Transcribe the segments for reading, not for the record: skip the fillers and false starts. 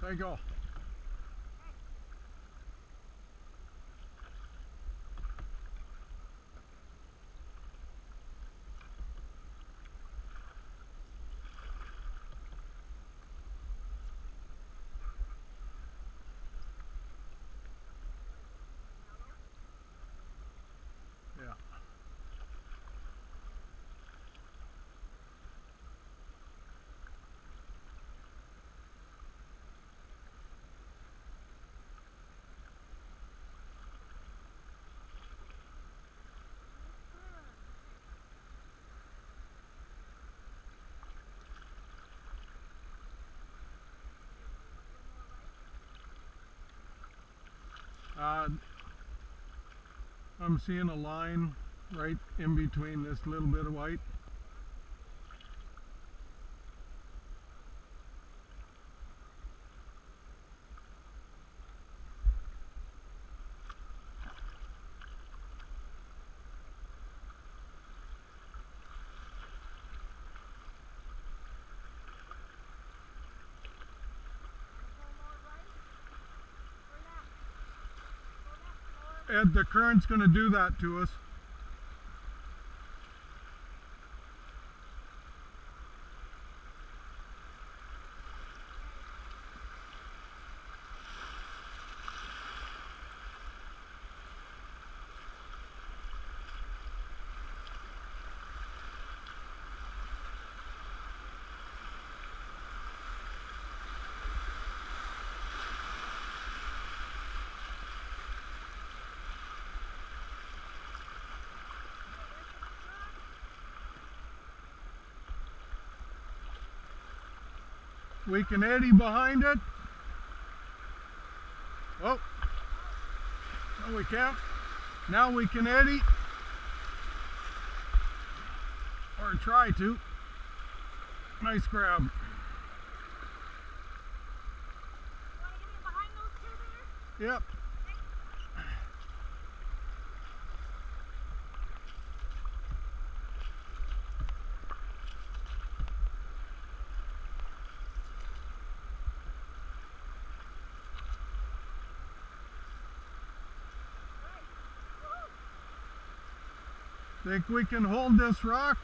There you go. Yeah. I'm seeing a line right in between this little bit of white. Ed, the current's going to do that to us. We can eddy behind it. Oh, no we can't. Now we can eddy. Or try to. Nice grab. You want to get in behind those two there? Yep. Think we can hold this rock?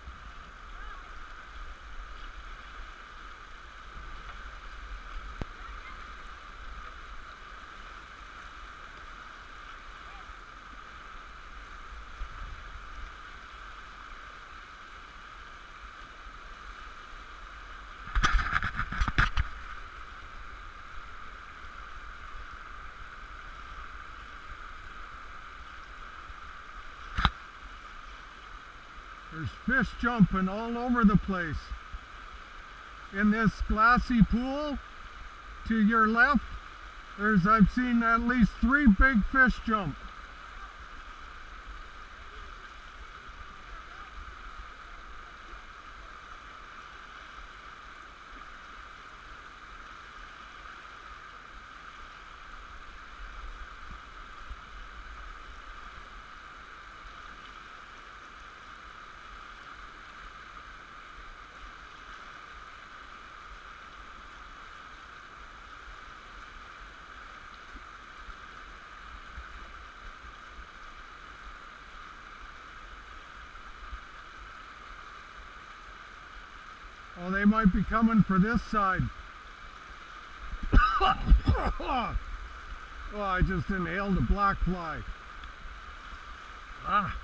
There's fish jumping all over the place. In this glassy pool to your left, I've seen at least 3 big fish jump. Oh, they might be coming for this side. Oh, I just inhaled a black fly. Ah.